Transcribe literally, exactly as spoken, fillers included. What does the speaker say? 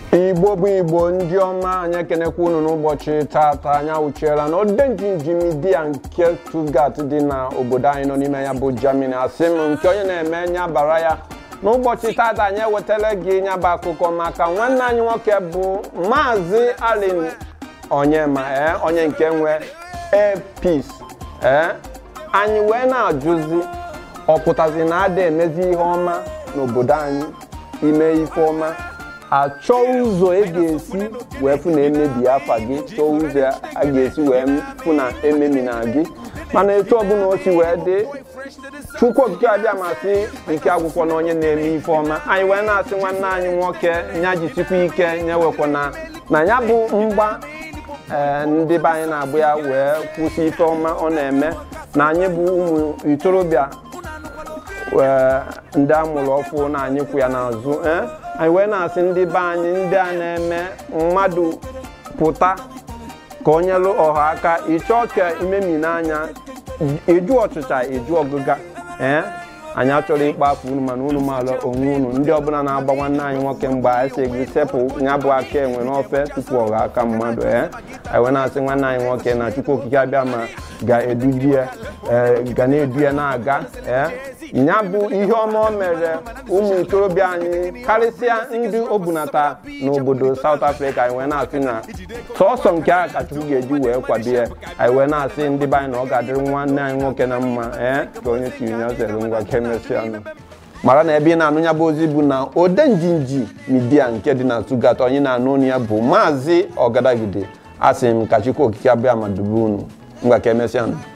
Igbo bụ Igbo ndị ọma, anyị ekenekwa unu n'ụbọchị tata. Anyị awụchiela na Odenjinji Media nke Stuttgart dị na obodo anyị nọ n'ime ya bụ Germany. Asị m nke onye na-eme nya bara ya n'ụbọchị tata anyị ewetala gị nya bụ akụkọ maka nwanne anyị nwoke bụ Maazị Allen Onyema, eh onye nke nwe Airpeace. eh anyị wee na-ajụzi ọ pụtazi na ada emezi ihe ọma n'obodo anyị, ime ife ọma, achọ ụzọ e ga-esi wee fụ na emebi afa gị, chọọ ụzọ a ga-esi wee fụ na ememina gị. Mana etu ọbụla o si wee dị, Chukwu okike abịa masị nke akwụkwọ na onye na-eme ife ọma. Anyị wee na-asị nwanne anyị nwoke nya jisikwa ike nye wekwa na na ya bụ mgba ee ndị be anyị na-agbụ ya wee kwụsị ife ọma ọ na-eme, na anyị bụ ụmụ itorobịa ndị amụrụ ọfụ na anyị kwụ ya n'azụ. ee anyị wee na-asị ndị be anyị ndị a na-eme mmadụ pụta ka onye lụ ọha aka, ịchọ ka imemi n'anya, eju ọchịcha eju ọgụga. ee anyị achọrọ ịkpa afọ unu mana unu maala onwe unu. Ndị ọbụla na-agba nwanne anyị nwoke mgbe anyị si gị sepụ ya bụ aka enwe n'ofe tupu ọha aka mmadụ. ee anyị wee na-asị nwanne anyị nwoke na Chukwu okike abịa ma ga-eduji ya, ga na-edu ya na-aga. ee ya bụ ihe ọma o mere ụmụ itorobịa anyị, karịsịa ndị o bunata n'obodo South Africa. anyị wee na-asị na sọsọ nke a ka Chukwu ga-eji wee kwado ya. anyị wee na-asị ndị be anyị na ọ ga-adịrị nwanne anyị nwoke na mma. ee ka onye tiri ya sere ngwa ka emesịa. mara na ebe ị na-anụ ya bụ ozi bụ na Odenjinji Media nke dị na Stuttgart. onye na-anụ onu ya bụ Maazị Ọgadagide. asị m ka Chukwu okike abịa ma dube unu ngwa ka emesịa.